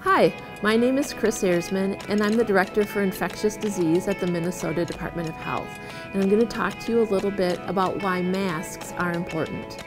Hi, my name is Kris Ehresmann, and I'm the Director for Infectious Disease at the Minnesota Department of Health. And I'm going to talk to you a little bit about why masks are important.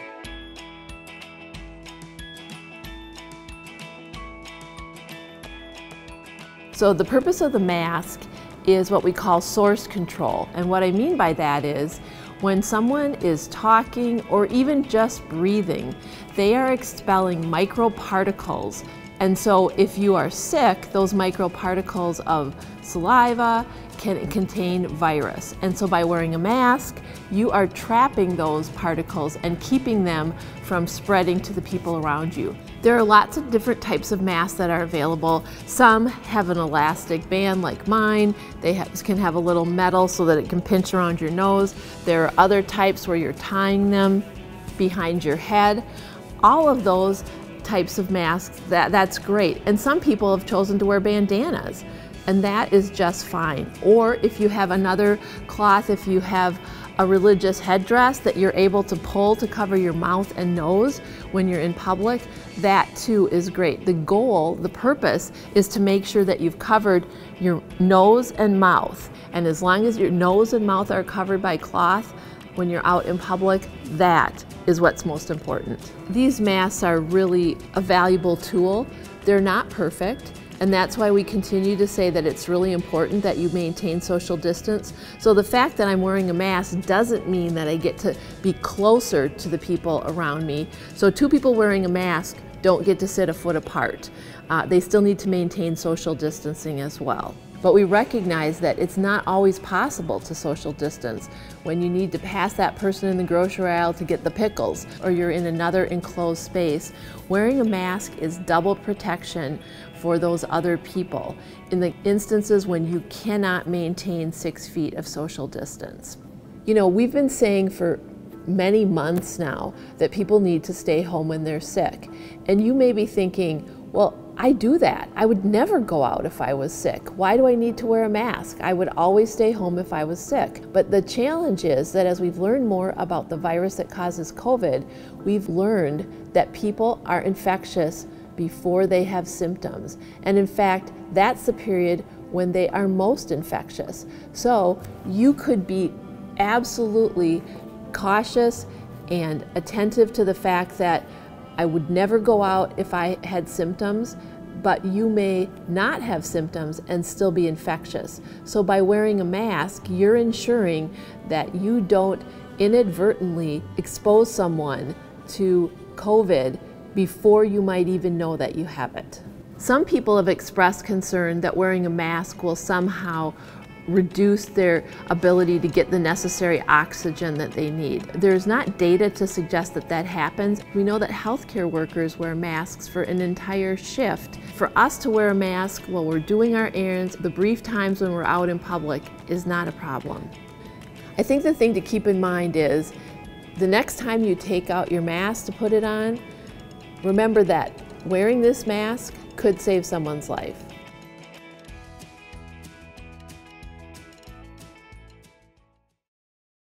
So the purpose of the mask is what we call source control. And what I mean by that is when someone is talking or even just breathing, they are expelling microparticles. And so if you are sick, those microparticles of saliva can contain virus. And so by wearing a mask, you are trapping those particles and keeping them from spreading to the people around you. There are lots of different types of masks that are available. Some have an elastic band like mine. They can have a little metal so that it can pinch around your nose. There are other types where you're tying them behind your head. All of those types of masks, that's great. And some people have chosen to wear bandanas, and that is just fine. Or if you have another cloth, if you have a religious headdress that you're able to pull to cover your mouth and nose when you're in public, that too is great. The goal, the purpose, is to make sure that you've covered your nose and mouth. And as long as your nose and mouth are covered by cloth when you're out in public, that is what's most important. These masks are really a valuable tool. They're not perfect, and that's why we continue to say that it's really important that you maintain social distance. So the fact that I'm wearing a mask doesn't mean that I get to be closer to the people around me. So two people wearing a mask don't get to sit a foot apart. They still need to maintain social distancing as well. But we recognize that it's not always possible to social distance when you need to pass that person in the grocery aisle to get the pickles, or you're in another enclosed space. Wearing a mask is double protection for those other people in the instances when you cannot maintain 6 feet of social distance. You know, we've been saying for many months now that people need to stay home when they're sick. And you may be thinking, well, I do that. I would never go out if I was sick. Why do I need to wear a mask? I would always stay home if I was sick. But the challenge is that as we've learned more about the virus that causes COVID, we've learned that people are infectious before they have symptoms. And in fact, that's the period when they are most infectious. So you could be absolutely cautious and attentive to the fact that I would never go out if I had symptoms, but you may not have symptoms and still be infectious. So by wearing a mask, you're ensuring that you don't inadvertently expose someone to COVID before you might even know that you have it. Some people have expressed concern that wearing a mask will somehow reduce their ability to get the necessary oxygen that they need. There's not data to suggest that that happens. We know that healthcare workers wear masks for an entire shift. For us to wear a mask while we're doing our errands, the brief times when we're out in public, is not a problem. I think the thing to keep in mind is the next time you take out your mask to put it on, remember that wearing this mask could save someone's life.